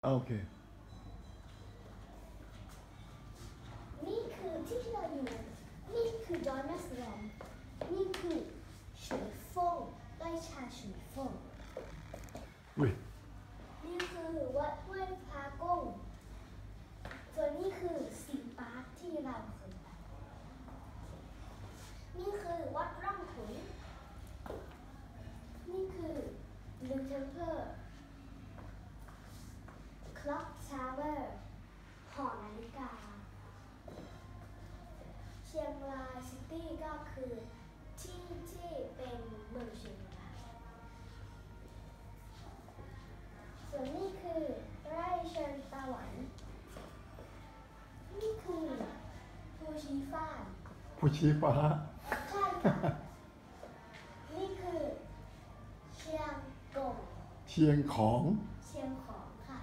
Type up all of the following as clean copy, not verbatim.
โอเคนี่คือที่เราอยู่นี่คือดอยแม่สลอมนี่คือฉุยฟงได้ชาฉุยฟงอุ้ยนี่คือวัดห้วยพากุ้งส่วนนี่คือสีปาร์คที่เราเคยไปนี่คือวัดร่องขุนนี่คือลูเทมเพอร์คล็อกทาวเวอร์หอนาฬิกาเชียงรายซิตี้ก็คือที่เป็นเมืองเชียงรายส่วนนี่คือไร่เชิญตะวันนี่คือภูชีฟ้าผู้ชี้ฟ้าใช่ค่ะนี่คือเชียงกงเชียงของเชียงของค่ะ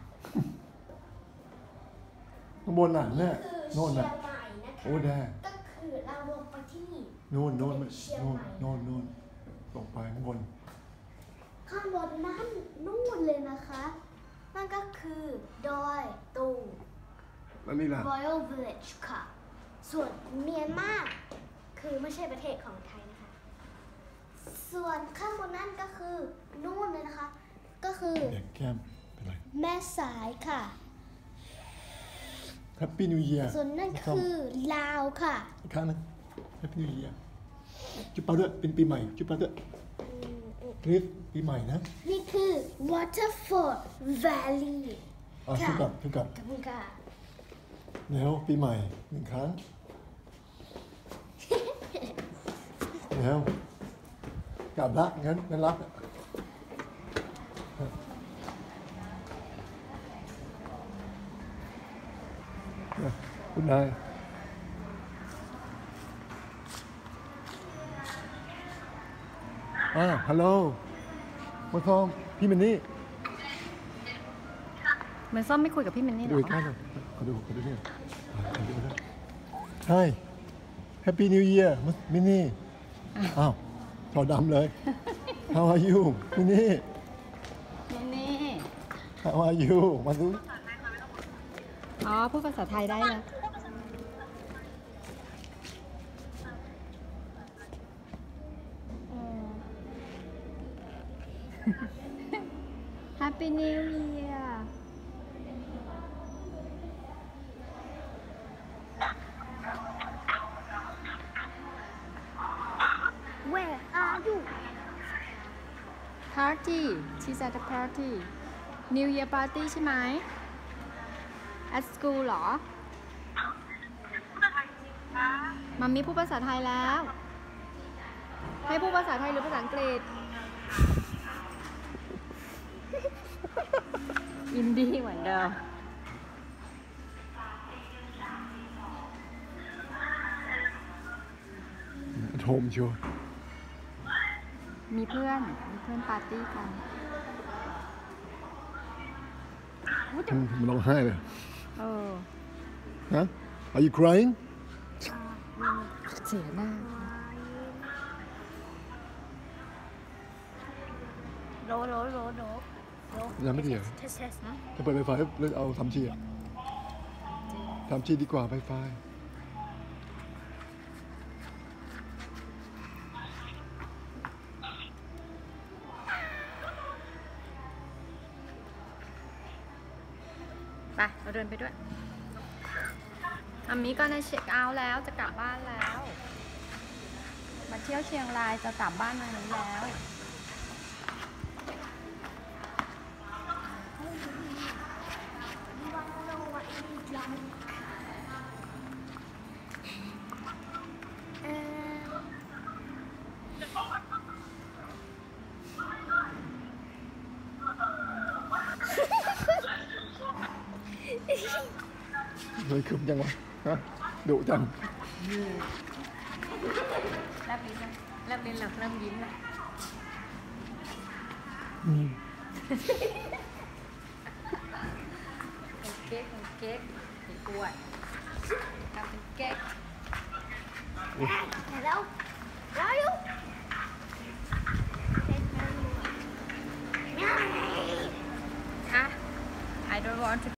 ข้างบนน่ะเนี่ยคือโน่นเชียน่ะงใหม่นะคะโอ้แดงก็คือเราลงไปที่นี่โน่นโน่นเป็นเชียงโน่ใหนม่โน่นโน่นลงไปข้างบนข้างบนนั้นนู่นเลยนะคะนั่นก็คือดอยตุงแล้วนี่ล่ะ Royal Village ค่ะส่วนเมียนมาคือไม่ใช่ประเทศของไทยนะคะส่วนข้างบนนั้นก็คือนู่นเลยนะคะก็คือเด็กแก้มเป็นไรแม่สายค่ะ Happy New Year ส่วนนั่นคือลาวค่ะอีกครั้งนึง Happy New Year จุ๊บเปาด้วยเป็นปีใหม่จุ๊บเปาด้วยคริสปีใหม่นะนี่คือ Waterford Valley ทุกกับทุกกับขอบคุณค่ะแล้วปีใหม่หนึ่งครั้งแล้วกลับละงั้นรับคุณนายฮัลโหลมาทองพี่มินนี่เหมือนส้มไม่คุยกับพี่มินนี่หรดูออีกครั้งหนึ่งขอดูเนี่ยใช่ Happy New Year มินนี่อ้าวจอดำเลย How are you มินนี่มินนี่ How are you มาดูอ๋อพูดภาษาไทยได้แล้ว Happy New Year Where are you Party She's at a party New Year Party ใช่ไหม At school เหรอมัมมี่พูดภาษาไทยแล้ว ให้พูดภาษาไทยหรือภาษาอังกฤษ อินดี้เหมือนเดิมโฮมชัวร์มีเพื่อนปาร์ตี้กันมันร้องไห้เลย ฮะ Are you crying เสียหน้าโลยังไม่ดีเหรอเทสนะจะเปิดไฟฟ้าหรือเอาทำชีอ่ะทำชีดีกว่าไฟฟ้าไปเราเดินไปด้วยอามิก็ได้เช็คเอาท์แล้วจะกลับบ้านแล้ว มาเที่ยวเชียงรายจะกลับบ้านวันนี้แล้วเลยคึมจังวะฮะดุจังแลบลิ้นแลบลิ้นหลับเริ่มยิ้มแล้วเป็นเค้กเป็นกล้วยทำเป็นเค้กแล้วอยู่ฮะ I don't want to